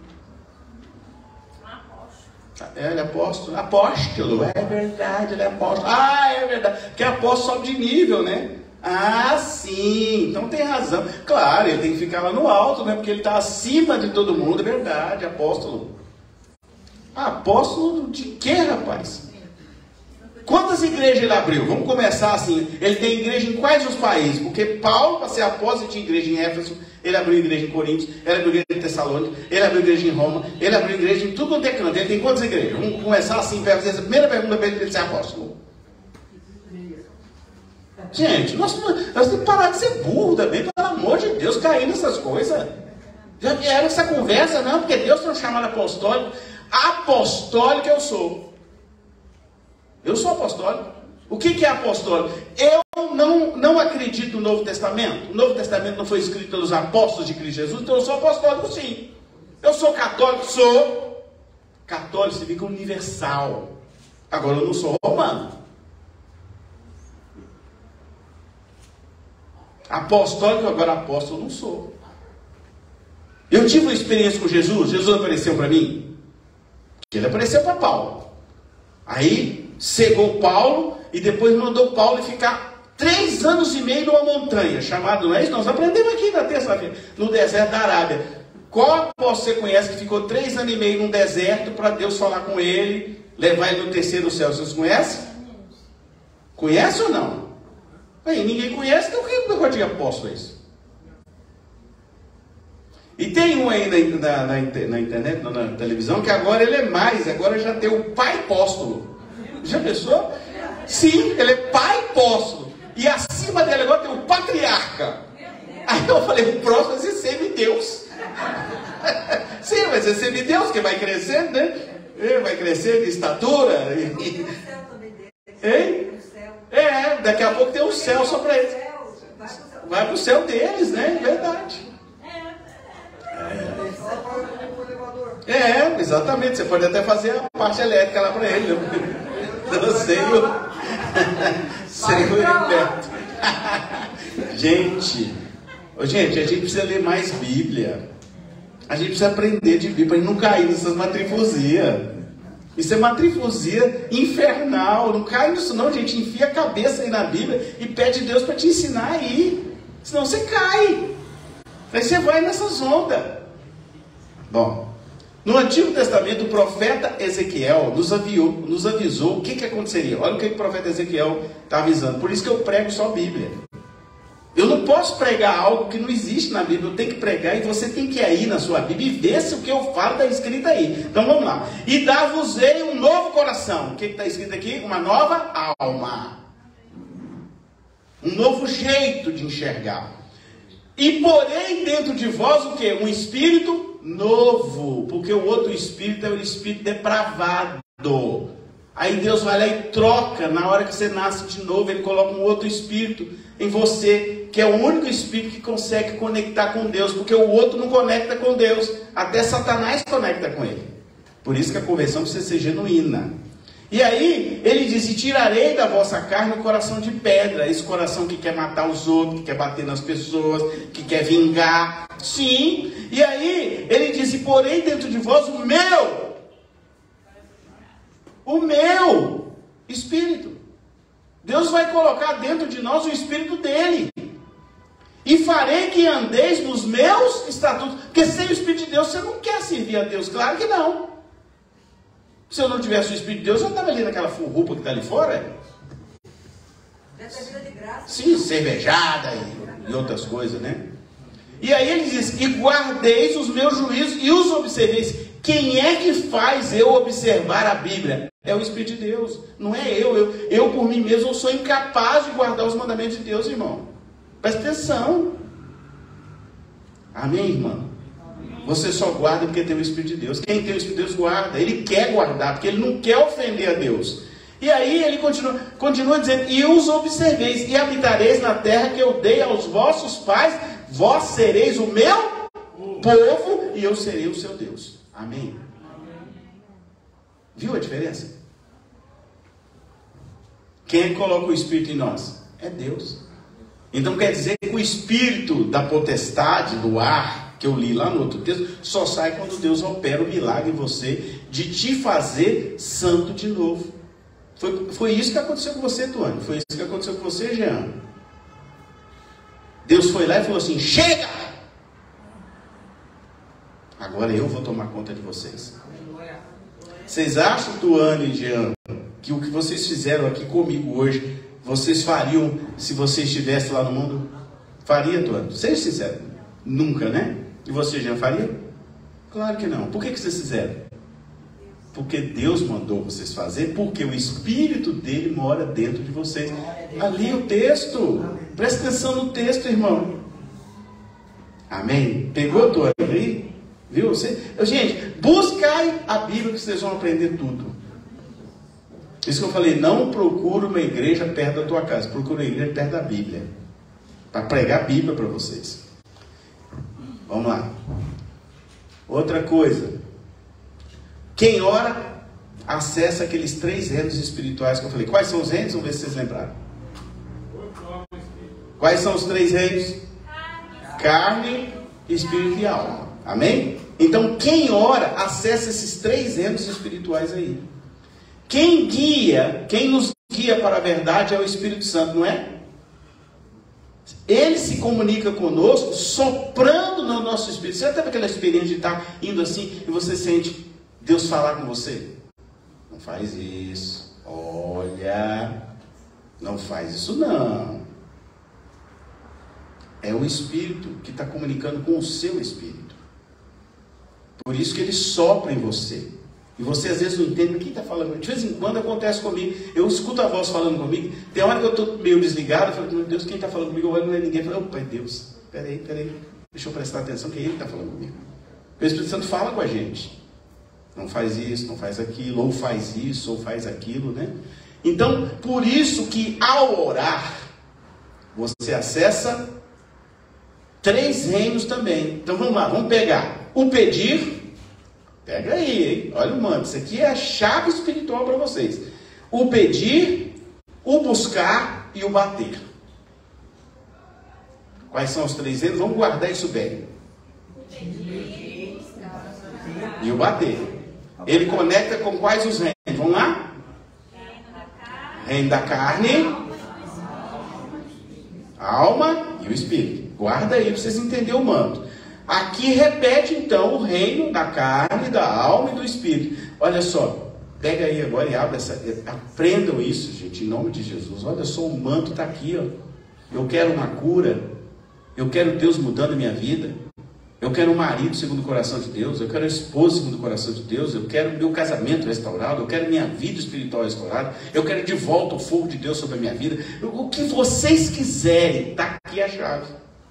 É, ele é apóstolo. Apóstolo, é verdade, ele é apóstolo. Ah, é verdade. Porque apóstolo sobe de nível, né? Ah, sim, então tem razão. Claro, ele tem que ficar lá no alto, né? Porque ele está acima de todo mundo, é verdade, apóstolo. Apóstolo de quê, rapaz? Quantas igrejas ele abriu? Vamos começar assim. Ele tem igreja em quais os países? Porque Paulo, para ser apóstolo, tinha igreja em Éfeso, ele abriu igreja em Coríntios, ele abriu igreja em Tessalônica, ele abriu igreja em Roma, ele abriu igreja em tudo quanto é canto. Ele tem quantas igrejas? Vamos começar assim, para fazer essa primeira pergunta para ele ser apóstolo. Gente, nós, nós temos que parar de ser burro também, pelo amor de Deus, cair nessas coisas. Já vieram essa conversa, não, porque Deus tem um chamado apostólico. Apostólico eu sou. Eu sou apostólico. O que, que é apostólico? Eu não, não acredito no Novo Testamento. O Novo Testamento não foi escrito pelos apóstolos de Cristo Jesus, então eu sou apostólico sim. Eu sou católico, sou. Católico significa universal. Agora eu não sou romano. Apostólico, agora apóstolo não sou. Eu tive uma experiência com Jesus. Jesus apareceu para mim. Ele apareceu para Paulo. Aí cegou Paulo e depois mandou Paulo ficar Três anos e meio numa montanha, chamada, não é isso? Nós aprendemos aqui na terça-feira, no deserto da Arábia. Qual você conhece que ficou três anos e meio num deserto para Deus falar com ele, levar ele no terceiro céu? Vocês conhecem? Conhece ou não? Aí ninguém conhece, então quem negócio de apóstolo é isso? E tem um aí na, na, na, na internet, na, na televisão, que agora ele é mais, agora já tem o pai apóstolo. Já pensou? Sim, ele é pai apóstolo. E acima dele agora tem o patriarca. Aí eu falei, o próximo vai ser semideus. Sim, vai ser semideus, que vai crescendo, né? Ele vai crescendo em estatura. E... Hein? É, daqui a pouco tem um céu só para eles. Vai para o céu deles, né? Verdade. É. é, exatamente. Você pode até fazer a parte elétrica lá para ele. Não sei o... Sem o Humberto. Gente, gente, a gente precisa ler mais Bíblia. A gente precisa aprender de Bíblia para não cair nessas matrifosias. Isso é matrifosia infernal. Não cai nisso não, gente. Enfia a cabeça aí na Bíblia e pede a Deus para te ensinar aí. Senão você cai. Aí você vai nessas ondas. Bom, no Antigo Testamento, o profeta Ezequiel nos, aviou, nos avisou o que, que aconteceria. Olha o que, que o profeta Ezequiel está avisando. Por isso que eu prego só a Bíblia. Eu não posso pregar algo que não existe na Bíblia. Eu tenho que pregar e você tem que ir aí na sua Bíblia e ver se o que eu falo está escrito aí. Então vamos lá. E dar-vos-ei um novo coração. O que está escrito aqui? Uma nova alma. Um novo jeito de enxergar. E porém dentro de vós o que? Um espírito novo. Porque o outro espírito é o espírito depravado. Aí Deus vai lá e troca. Na hora que você nasce de novo, Ele coloca um outro espírito em você, que é o único espírito que consegue conectar com Deus, porque o outro não conecta com Deus, até Satanás conecta com ele. Por isso que a conversão precisa ser genuína. E aí ele diz: e tirarei da vossa carne o coração de pedra, esse coração que quer matar os outros, que quer bater nas pessoas, que quer vingar. Sim. E aí ele diz: e porém dentro de vós o meu o meu espírito. Deus vai colocar dentro de nós o Espírito dele. E farei que andeis nos meus estatutos. Porque sem o Espírito de Deus, você não quer servir a Deus. Claro que não. Se eu não tivesse o Espírito de Deus, eu estava ali naquela furrupa que está ali fora. Sim, cervejada e, e outras coisas, né? E aí ele diz: e guardeis os meus juízos e os observeis. Quem é que faz eu observar a Bíblia? É o Espírito de Deus, não é eu. eu. Eu por mim mesmo eu sou incapaz de guardar os mandamentos de Deus, irmão. Presta atenção. Amém, irmão? Você só guarda porque tem o Espírito de Deus. Quem tem o Espírito de Deus guarda. Ele quer guardar, porque ele não quer ofender a Deus. E aí ele continua, continua dizendo: e os observeis, e habitareis na terra que eu dei aos vossos pais. Vós sereis o meu povo e eu serei o seu Deus. Amém? Viu a diferença? Quem é que coloca o Espírito em nós? É Deus. Então quer dizer que o Espírito da potestade, do ar, que eu li lá no outro texto, só sai quando Deus opera o milagre em você, de te fazer santo de novo. Foi, foi isso que aconteceu com você, Tuane. Foi isso que aconteceu com você, Jean. Deus foi lá e falou assim: chega! Agora eu vou tomar conta de vocês. Vocês acham, Tuane e Jean, que o que vocês fizeram aqui comigo hoje, vocês fariam se vocês estivessem lá no mundo? Faria, Tuane? Seja sincero. Nunca, né? E você, Jean, faria? Claro que não. Por que, que vocês fizeram? Porque Deus mandou vocês fazer, porque o Espírito dele mora dentro de vocês. Ali o texto. Presta atenção no texto, irmão. Amém? Pegou, Tuane? Aí? Viu? Você... Gente, buscai a Bíblia que vocês vão aprender tudo. Isso que eu falei: não procura uma igreja perto da tua casa, procura uma igreja perto da Bíblia, para pregar a Bíblia para vocês. Vamos lá. Outra coisa: quem ora acessa aqueles três reinos espirituais que eu falei. Quais são os reinos? Vamos ver se vocês lembraram. Quais são os três reinos? Carne, espírito e alma. Amém? Então quem ora acessa esses três reinos espirituais aí. Quem guia, quem nos guia para a verdade é o Espírito Santo, não é? Ele se comunica conosco soprando no nosso espírito. Você já teve aquela experiência de estar indo assim e você sente Deus falar com você? Não faz isso. Olha, não faz isso não. É o Espírito que está comunicando com o seu espírito. Por isso que ele sopra em você. E você às vezes não entende, quem está falando? De vez em quando acontece comigo, eu escuto a voz falando comigo, tem hora que eu estou meio desligado, eu falo, meu Deus, quem está falando comigo? Eu olho, não é ninguém, eu falo, opa, é Deus, peraí, peraí, deixa eu prestar atenção, que é Ele que está falando comigo. O Espírito Santo fala com a gente, não faz isso, não faz aquilo, ou faz isso, ou faz aquilo, né? Então, por isso que ao orar, você acessa três reinos também. Então vamos lá, vamos pegar o pedir. Pega aí, hein? Olha o manto. Isso aqui é a chave espiritual para vocês. O pedir, o buscar e o bater. Quais são os três reinos? Vamos guardar isso bem. E o bater. Ele conecta com quais os reinos? Vamos lá? Reino da carne, a alma e o espírito. Guarda aí para vocês entenderem o manto. Aqui repete então o reino da carne, da alma e do espírito. Olha só, pega aí agora e abre essa. Aprendam isso, gente, em nome de Jesus. Olha só, o manto está aqui, ó. Eu quero uma cura. Eu quero Deus mudando a minha vida. Eu quero um marido segundo o coração de Deus. Eu quero uma esposa segundo o coração de Deus. Eu quero meu casamento restaurado. Eu quero minha vida espiritual restaurada. Eu quero de volta o fogo de Deus sobre a minha vida. O que vocês quiserem, está aqui a chave.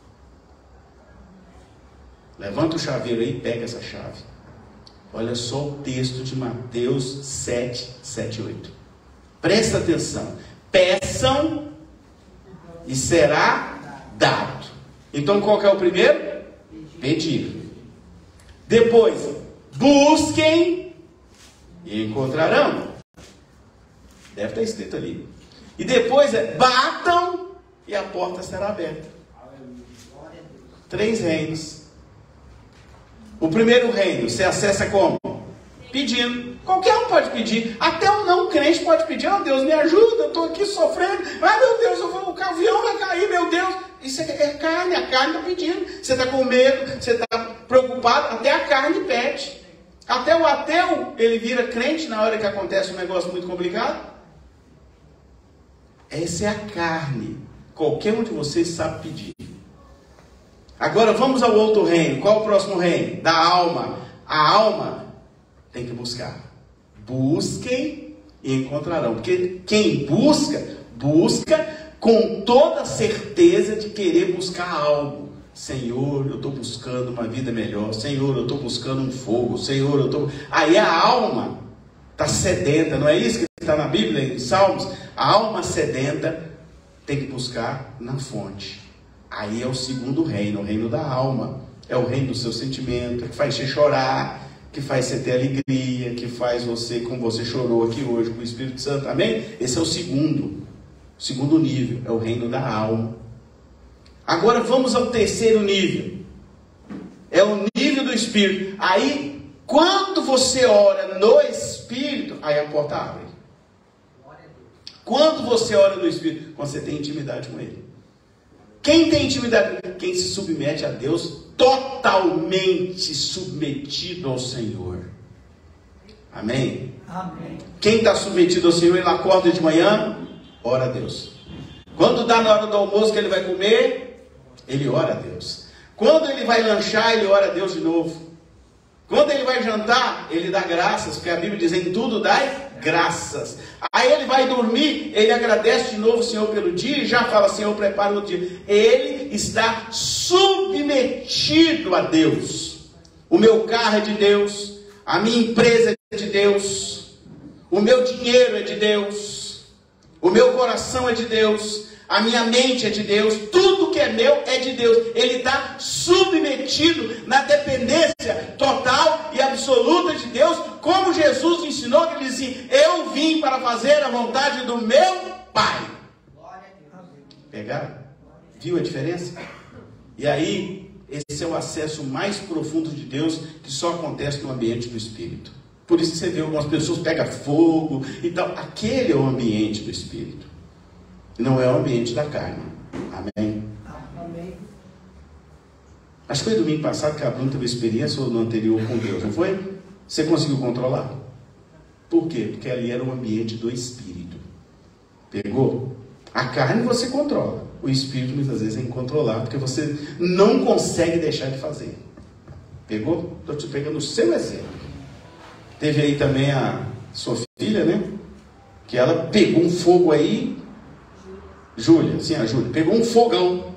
Levanta o chaveiro aí e pega essa chave. Olha só o texto de Mateus sete, sete e oito. Presta atenção. Peçam e será dado. Então qual que é o primeiro? Pedir. Depois, busquem e encontrarão. Deve estar escrito ali. E depois é, batam e a porta será aberta. Três reinos. O primeiro reino, você acessa como? Pedindo. Qualquer um pode pedir. Até um não crente pode pedir. Oh Deus, me ajuda, eu estou aqui sofrendo. Ai meu Deus, eu vou, o avião vai cair, meu Deus. Isso é, é carne, a carne está pedindo. Você está com medo, você está preocupado. Até a carne pede. Até o ateu, ele vira crente na hora que acontece um negócio muito complicado. Essa é a carne. Qualquer um de vocês sabe pedir. Agora vamos ao outro reino. Qual o próximo reino? Da alma. A alma tem que buscar. Busquem e encontrarão. Porque quem busca, busca com toda a certeza de querer buscar algo. Senhor, eu estou buscando uma vida melhor. Senhor, eu estou buscando um fogo. Senhor, eu estou... Aí a alma está sedenta. Não é isso que está na Bíblia, em Salmos? A alma sedenta tem que buscar na fonte. Aí é o segundo reino, o reino da alma. É o reino do seu sentimento, que faz você chorar, que faz você ter alegria, que faz você, como você chorou aqui hoje com o Espírito Santo. Amém? Esse é o segundo, o segundo nível, é o reino da alma. Agora vamos ao terceiro nível. É o nível do Espírito. Aí, quando você ora no Espírito, aí a porta abre. Quando você ora no Espírito, quando você tem intimidade com Ele. Quem tem intimidade? Quem se submete a Deus, totalmente submetido ao Senhor. Amém? Amém. Quem está submetido ao Senhor, ele acorda de manhã, ora a Deus. Quando dá na hora do almoço que ele vai comer, ele ora a Deus. Quando ele vai lanchar, ele ora a Deus de novo. Quando ele vai jantar, ele dá graças, porque a Bíblia diz, em tudo dai graças. Aí ele vai dormir, ele agradece de novo o Senhor pelo dia e já fala, Senhor, prepara o dia. Ele está submetido a Deus. O meu carro é de Deus, a minha empresa é de Deus, o meu dinheiro é de Deus, o meu coração é de Deus, a minha mente é de Deus, tudo que é meu é de Deus. Ele está submetido na dependência total e absoluta de Deus, como Jesus ensinou, que ele dizia, eu vim para fazer a vontade do meu Pai. Pegaram? Viu a diferença? E aí, esse é o acesso mais profundo de Deus, que só acontece no ambiente do Espírito. Por isso que você vê algumas pessoas pegam fogo e tal. Aquele é o ambiente do Espírito. Não é o ambiente da carne. Amém? Acho que foi domingo passado que a Bruna teve experiência ou no anterior com Deus, não foi? Você conseguiu controlar? Por quê? Porque ali era um ambiente do Espírito. Pegou? A carne você controla. O Espírito muitas vezes é incontrolável, porque você não consegue deixar de fazer. Pegou? Estou te pegando o seu exemplo. Teve aí também a sua filha, né? Que ela pegou um fogo aí. Júlia, sim, a Júlia. Pegou um fogão.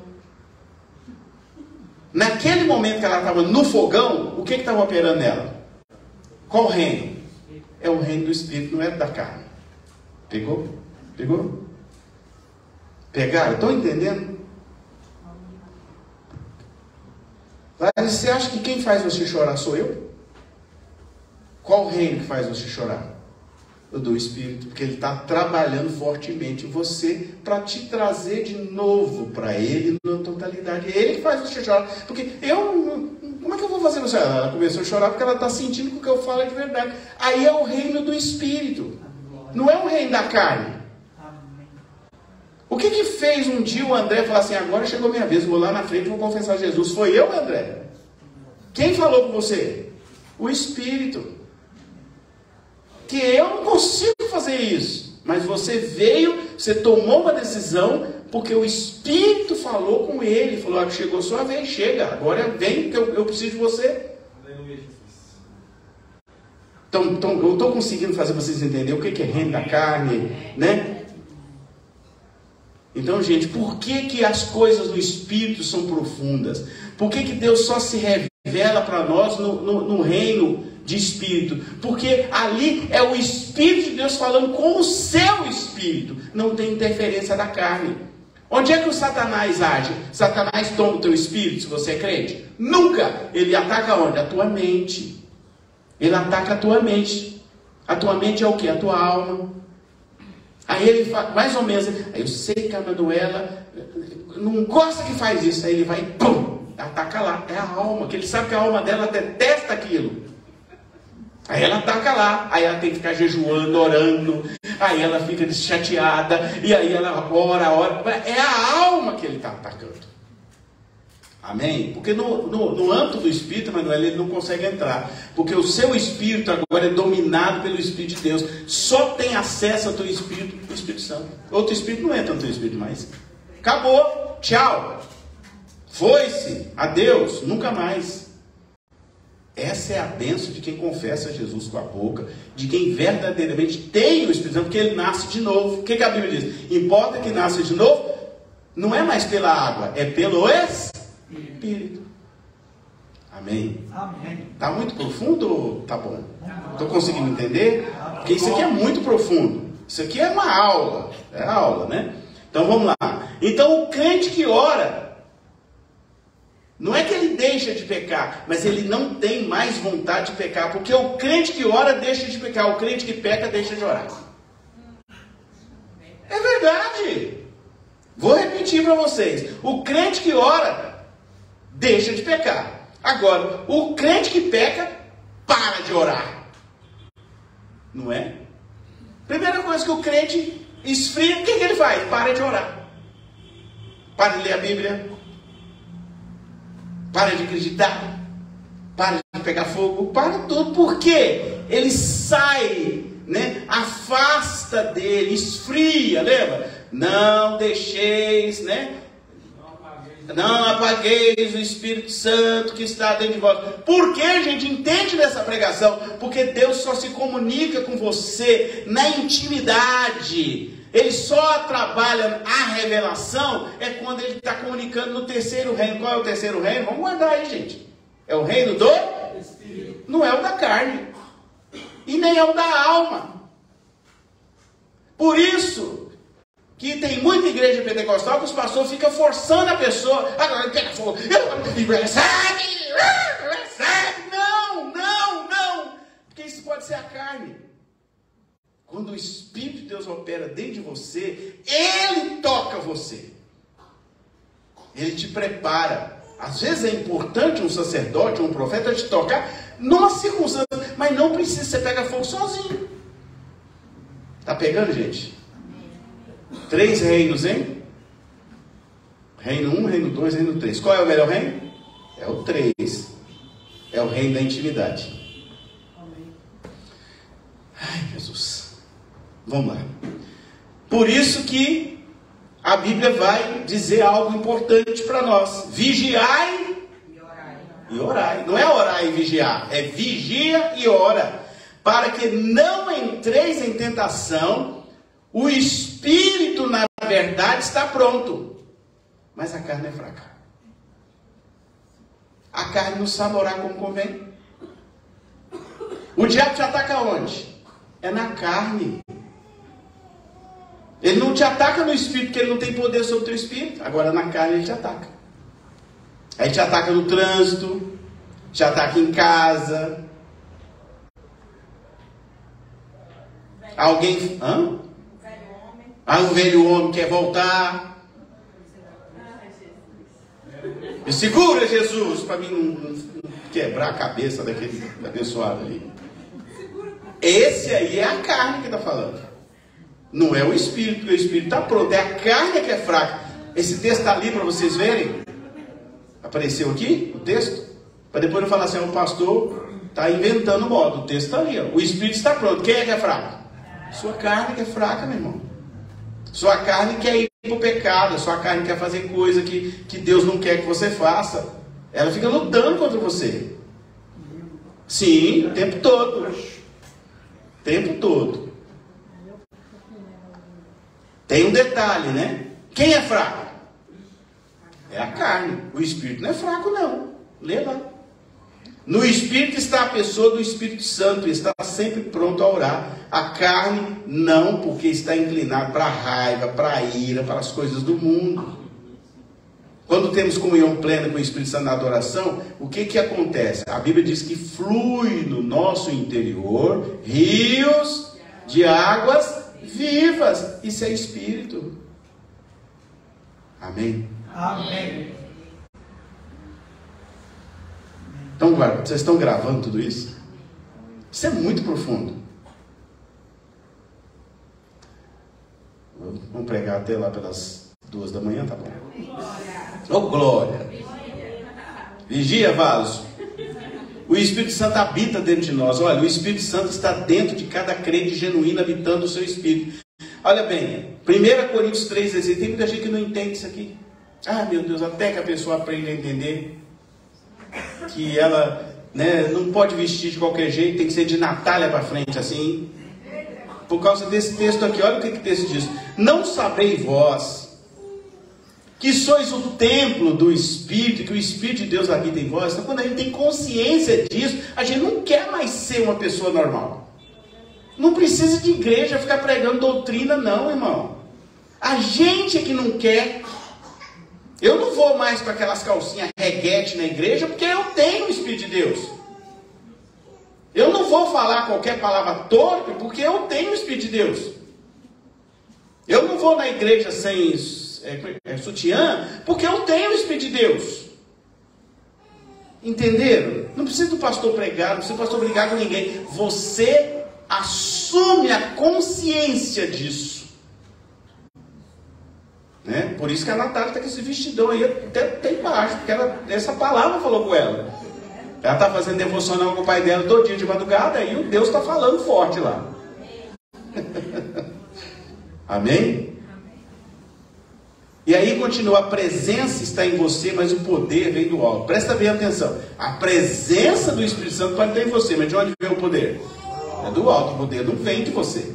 Naquele momento que ela estava no fogão, o que estava operando nela? Qual reino? É o reino do Espírito, não é da carne. Pegou? Pegou? Pegaram? Estão entendendo? Larissa, você acha que quem faz você chorar sou eu? Qual reino que faz você chorar? O do Espírito, porque ele está trabalhando fortemente em você para te trazer de novo para ele na totalidade. É ele que faz você chorar. Porque eu, como é que eu vou fazer você? Ela começou a chorar porque ela está sentindo que o que eu falo é de verdade. Aí é o reino do Espírito, não é o reino da carne. O que que fez um dia o André falar assim, agora chegou a minha vez, vou lá na frente e vou confessar Jesus? Foi eu, André? Quem falou com você? O Espírito. Que eu não consigo fazer isso. Mas você veio, você tomou uma decisão, porque o Espírito falou com ele, falou, ah, chegou a sua vez, chega, agora vem, que eu, eu preciso de você. Então, então eu estou conseguindo fazer vocês entenderem o que, que é reino da carne, né? Então, gente, por que, que as coisas do Espírito são profundas? Por que, que Deus só se revela para nós no, no, no reino de Espírito? Porque ali é o Espírito de Deus falando com o seu Espírito. Não tem interferência da carne. Onde é que o Satanás age? Satanás toma o teu Espírito, se você é crente? Nunca! Ele ataca onde? A tua mente. Ele ataca a tua mente. A tua mente é o que? A tua alma. Aí ele faz, mais ou menos, aí eu sei que a Manuela não gosta que faz isso, aí ele vai, pum, ataca lá, é a alma, que ele sabe que a alma dela detesta aquilo. Aí ela ataca lá, aí ela tem que ficar jejuando, orando, aí ela fica chateada, e aí ela ora, ora, é a alma que ele está atacando. Amém? Porque no, no, no âmbito do Espírito, Manuel, ele não consegue entrar. Porque o seu Espírito agora é dominado pelo Espírito de Deus. Só tem acesso ao teu Espírito, o Espírito Santo. Outro Espírito não entra no teu Espírito mais. Acabou. Tchau. Foi-se. Adeus. Nunca mais. Essa é a bênção de quem confessa Jesus com a boca. De quem verdadeiramente tem o Espírito Santo. Porque ele nasce de novo. O que, que a Bíblia diz? Importa que nasça de novo. Não é mais pela água. É pelo Espírito. Espírito. Amém? Amém. Tá muito profundo ou tá bom? Estou conseguindo entender? Porque isso aqui é muito profundo. Isso aqui é uma aula. É aula, né? Então vamos lá. Então o crente que ora, não é que ele deixa de pecar, mas ele não tem mais vontade de pecar. Porque o crente que ora deixa de pecar. O crente que peca deixa de orar. É verdade. Vou repetir para vocês. O crente que ora deixa de pecar. Agora, o crente que peca, para de orar. Não é? Primeira coisa que o crente esfria, o que, que ele faz? Para de orar. Para de ler a Bíblia. Para de acreditar. Para de pegar fogo. Para tudo. Por quê? Ele sai, né? Afasta dele, esfria, lembra? Não deixeis, né? Não apagueis o Espírito Santo que está dentro de vós. Por que, gente? Entende dessa pregação? Porque Deus só se comunica com você na intimidade. Ele só trabalha a revelação é quando ele está comunicando no terceiro reino. Qual é o terceiro reino? Vamos guardar aí, gente. É o reino do Espírito. Não é o da carne. E nem é o da alma. Por isso que tem muita igreja pentecostal que os pastores ficam forçando a pessoa. Agora pega fogo. Recebe! Recebe! Não, não, não. Porque isso pode ser a carne. Quando o Espírito de Deus opera dentro de você, Ele toca você. Ele te prepara. Às vezes é importante um sacerdote, um profeta te tocar numa circunstância, mas não precisa, você pega fogo sozinho. Tá pegando, gente? Três reinos, hein? Reino um, reino dois, reino três. Qual é o melhor reino? É o três. É o reino da intimidade. Ai, Jesus. Vamos lá. Por isso que a Bíblia vai dizer algo importante para nós. Vigiai E orai. e orai. Não é orar e vigiar. É vigia e ora. Para que não entreis em tentação. O espírito, na verdade, está pronto. Mas a carne é fraca. A carne não sabe orar como convém. O diabo te ataca onde? É na carne. Ele não te ataca no espírito, porque ele não tem poder sobre o teu espírito. Agora na carne ele te ataca. Aí te ataca no trânsito, te ataca em casa. Alguém... Hã? Ah, o velho homem quer voltar. E segura Jesus, para mim não, não quebrar a cabeça daquele abençoado ali. Esse aí é a carne que está falando. Não é o espírito, porque o espírito está pronto. É a carne que é fraca. Esse texto está ali para vocês verem. Apareceu aqui o texto? Para depois não falar assim, o pastor está inventando modo. O texto está ali. Ó. O espírito está pronto. Quem é que é fraco? Sua carne que é fraca, meu irmão. Sua carne quer ir para o pecado. Sua carne quer fazer coisa que, que Deus não quer que você faça. Ela fica lutando contra você. Sim, o tempo todo. O tempo todo. Tem um detalhe, né? Quem é fraco? É a carne. O espírito não é fraco, não. Lê lá. No espírito está a pessoa do Espírito Santo. Está sempre pronto a orar. A carne não, porque está inclinada para a raiva, para a ira, para as coisas do mundo. Quando temos comunhão plena com o Espírito Santo na adoração, o que que acontece? A Bíblia diz que flui no nosso interior rios de águas vivas. Isso é Espírito. Amém? Amém. Então, vocês estão gravando tudo isso? Isso é muito profundo. Vamos pregar até lá pelas duas da manhã, tá bom? Oh, glória! Vigia, vaso. O Espírito Santo habita dentro de nós. Olha, o Espírito Santo está dentro de cada crente genuíno, habitando o seu espírito. Olha bem, primeira Coríntios três, dezesseis. Tem muita gente que não entende isso aqui. Ah, meu Deus, até que a pessoa aprenda a entender que ela, né, não pode vestir de qualquer jeito, tem que ser de Natália para frente, assim. Por causa desse texto aqui, olha o que, que o texto diz. Não sabeis vós que sois o templo do Espírito, que o Espírito de Deus habita em vós. Então, quando a gente tem consciência disso, a gente não quer mais ser uma pessoa normal. Não precisa de igreja ficar pregando doutrina, não, irmão. A gente é que não quer. Eu não vou mais para aquelas calcinhas reguete na igreja, porque eu tenho o Espírito de Deus. Eu não vou falar qualquer palavra torpe, porque eu tenho o Espírito de Deus. Eu não vou na igreja sem é, é, sutiã, porque eu tenho o Espírito de Deus. Entenderam? Não precisa do pastor pregar, não precisa do pastor brigar com ninguém. Você assume a consciência disso. Né? Por isso que a Natália está com esse vestidão aí até, até embaixo, porque ela, essa palavra falou com ela. Ela está fazendo devocional com o pai dela todo dia de madrugada, e o Deus está falando forte lá. Amém? E aí continua, a presença está em você, mas o poder vem do alto. Presta bem atenção. A presença do Espírito Santo pode ter em você, mas de onde vem o poder? É do alto, o poder não vem de você.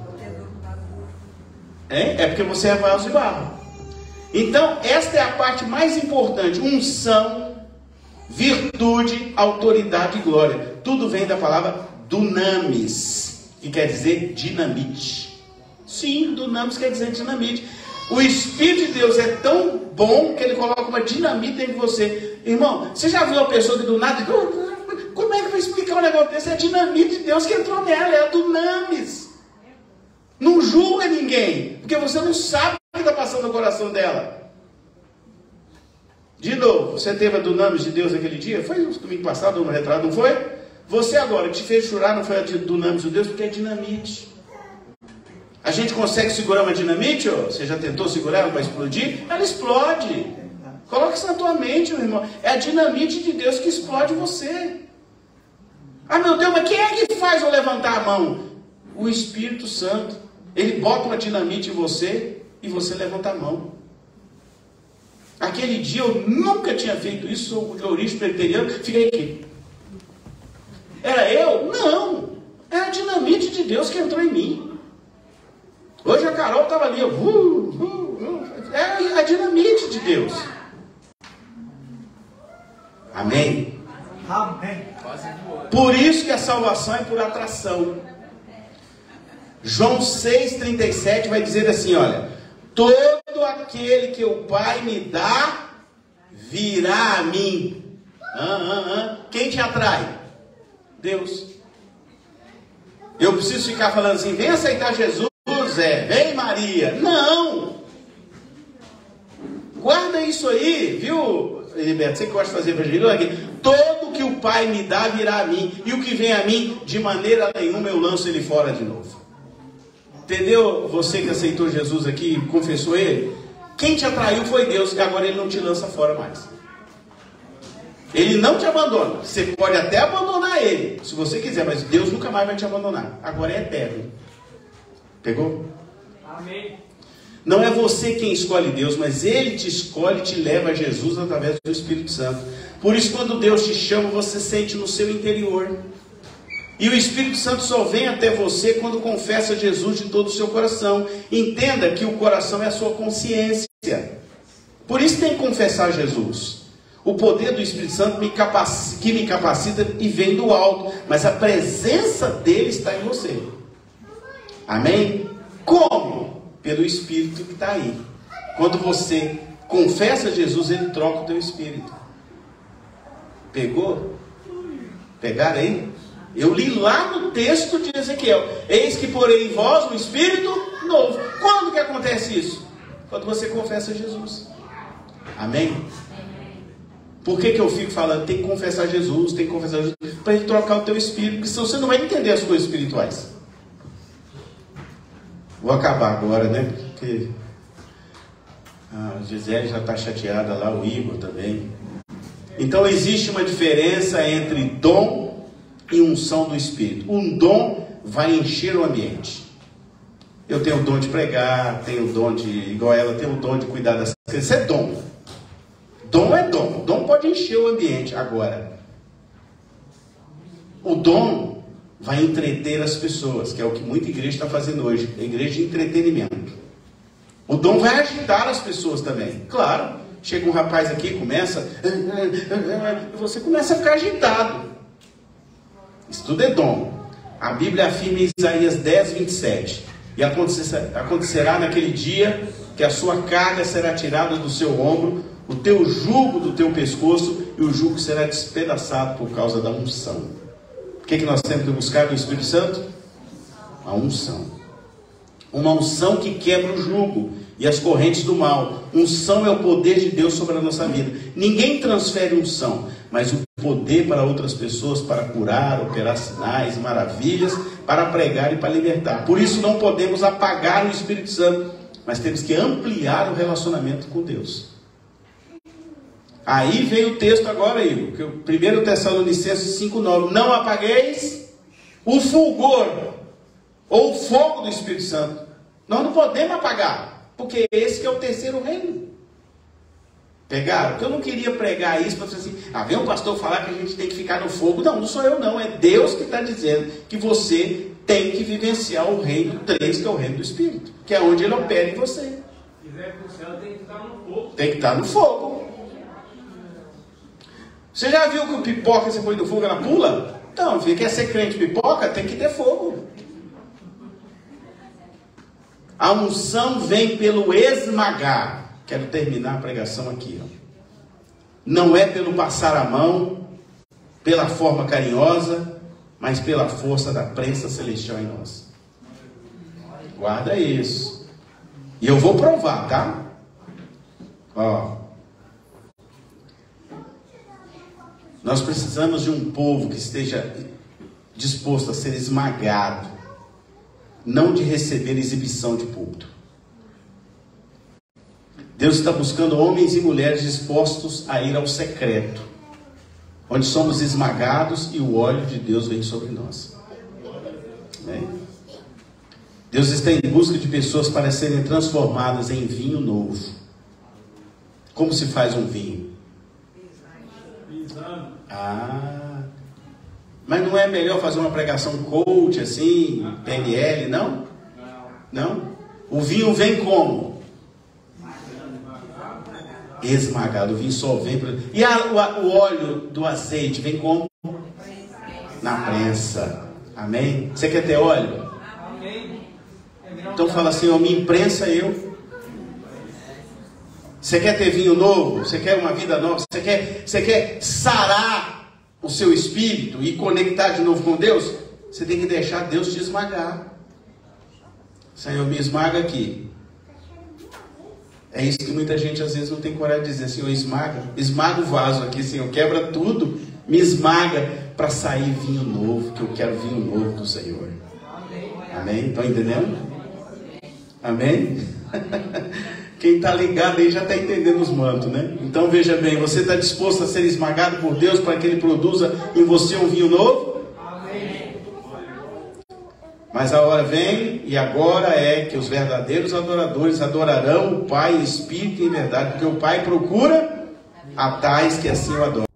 É, é porque você é vaso de barro. Então, esta é a parte mais importante. Unção, virtude, autoridade e glória. Tudo vem da palavra dunamis, que quer dizer dinamite. Sim, dunamis quer dizer dinamite. O Espírito de Deus é tão bom que ele coloca uma dinamite dentro de você. Irmão, você já viu uma pessoa que do nada... Como é que vai explicar um negócio desse? É a dinamite de Deus que entrou nela, é a dunamis. Não julga ninguém, porque você não sabe o que está passando no coração dela. De novo, você teve a dunamis de Deus naquele dia? Foi no domingo passado, no retrato, não foi? Você agora, te fez chorar, não foi a dunamis de Deus, porque é dinamite. A gente consegue segurar uma dinamite? Ó? Você já tentou segurar ela para explodir? Ela explode. Coloque isso na tua mente, meu irmão. É a dinamite de Deus que explode você. Ah, meu Deus, mas quem é que faz eu levantar a mão? O Espírito Santo. Ele bota uma dinamite em você e você levanta a mão. Aquele dia eu nunca tinha feito isso, sou de origem presbiteriana, fiquei aqui. Era eu? Não. Era a dinamite de Deus que entrou em mim. Hoje a Carol estava ali. Eu, uh, uh, uh, é a dinamite de Deus. Amém? Amém. Por isso que a salvação é por atração. João seis, trinta e sete vai dizer assim, olha. Todo aquele que o Pai me dá, virá a mim. Ah, ah, ah. Quem te atrai? Deus. Eu preciso ficar falando assim, vem aceitar Jesus, é, vem Maria. Não. Guarda isso aí, viu, Heriberto? Você que gosta de fazer evangelho aqui. Todo que o Pai me dá, virá a mim. E o que vem a mim, de maneira nenhuma eu lanço ele fora de novo. Entendeu? Você que aceitou Jesus aqui, confessou ele, quem te atraiu foi Deus, e agora ele não te lança fora mais. Ele não te abandona. Você pode até abandonar ele, se você quiser, mas Deus nunca mais vai te abandonar. Agora é eterno. Pegou? Amém. Não é você quem escolhe Deus, mas ele te escolhe e te leva a Jesus através do Espírito Santo. Por isso, quando Deus te chama, você sente no seu interior. E o Espírito Santo só vem até você quando confessa Jesus de todo o seu coração. Entenda que o coração é a sua consciência. Por isso tem que confessar Jesus. O poder do Espírito Santo me capacita, que me capacita e vem do alto. Mas a presença dele está em você. Amém? Como? Pelo Espírito que está aí. Quando você confessa Jesus, ele troca o teu espírito. Pegou? Pegaram aí? Eu li lá no texto de Ezequiel. Eis que porei em vós um espírito novo. Quando que acontece isso? Quando você confessa Jesus. Amém? Por que que eu fico falando? Tem que confessar Jesus, tem que confessar Jesus, para ele trocar o teu espírito, porque senão você não vai entender as coisas espirituais. Vou acabar agora, né? Porque a Gisele já está chateada lá, o Igor também. Então existe uma diferença entre dom e unção do Espírito. Um dom vai encher o ambiente. Eu tenho o dom de pregar, tenho o dom de, igual ela, tenho o dom de cuidar das crianças. Isso é dom. Dom é dom. Dom pode encher o ambiente. Agora, o dom vai entreter as pessoas, que é o que muita igreja está fazendo hoje. É igreja de entretenimento. O dom vai agitar as pessoas também. Claro, chega um rapaz aqui, começa, você começa a ficar agitado. Isso tudo é dom. A Bíblia afirma em Isaías dez, vinte e sete. E acontecerá naquele dia que a sua carga será tirada do seu ombro, o teu jugo do teu pescoço, e o jugo será despedaçado por causa da unção. O que, que nós temos que buscar do Espírito Santo? A unção. Uma unção que quebra o jugo e as correntes do mal. Unção é o poder de Deus sobre a nossa vida. Ninguém transfere unção, mas o poder para outras pessoas, para curar, operar sinais, maravilhas, para pregar e para libertar. Por isso não podemos apagar o Espírito Santo, mas temos que ampliar o relacionamento com Deus. Aí vem o texto agora, Igor, que o primeiro Tessalonicenses cinco, nove. Não apagueis o fulgor, ou o fogo do Espírito Santo. Nós não podemos apagar, porque esse que é o terceiro reino. Pegaram? Porque eu não queria pregar isso para dizer assim, ah, vem um pastor falar que a gente tem que ficar no fogo. Não, não sou eu não, é Deus que está dizendo que você tem que vivenciar o reino três, que é o reino do Espírito, que é onde ele opera em você. Se quiser para o céu, tem que estar no fogo. Tem que estar no fogo. Você já viu que o pipoca, você põe no fogo, ela pula? Então, filho, quer ser crente pipoca, tem que ter fogo. A unção vem pelo esmagar. Quero terminar a pregação aqui. Ó. Não é pelo passar a mão, pela forma carinhosa, mas pela força da prensa celestial em nós. Guarda isso. E eu vou provar, tá? Ó. Nós precisamos de um povo que esteja disposto a ser esmagado, não de receber exibição de púlpito. Deus está buscando homens e mulheres dispostos a ir ao secreto, onde somos esmagados e o óleo de Deus vem sobre nós. Amém? Deus está em busca de pessoas para serem transformadas em vinho novo. Como se faz um vinho? Ah, mas não é melhor fazer uma pregação coach assim, P N L, não? Não? O vinho vem como? Esmagado. O vinho só vem pra... E a, o, o óleo do azeite vem como? Na prensa. Amém? Você quer ter óleo? Então fala assim, ó, me imprensa eu. Você quer ter vinho novo? Você quer uma vida nova? Você quer, você quer sarar o seu espírito e conectar de novo com Deus? Você tem que deixar Deus te esmagar. Senhor, me esmaga aqui. É isso que muita gente às vezes não tem coragem de dizer. Senhor, esmaga, esmaga o vaso aqui, Senhor, quebra tudo, me esmaga para sair vinho novo, que eu quero vinho novo do Senhor. Amém? Estão entendendo? Amém? Quem está ligado aí já está entendendo os mantos, né? Então veja bem, você está disposto a ser esmagado por Deus para que Ele produza em você um vinho novo? Amém. Mas a hora vem, e agora é que os verdadeiros adoradores adorarão o Pai em espírito e em verdade, porque o Pai procura a tais que assim o adoram.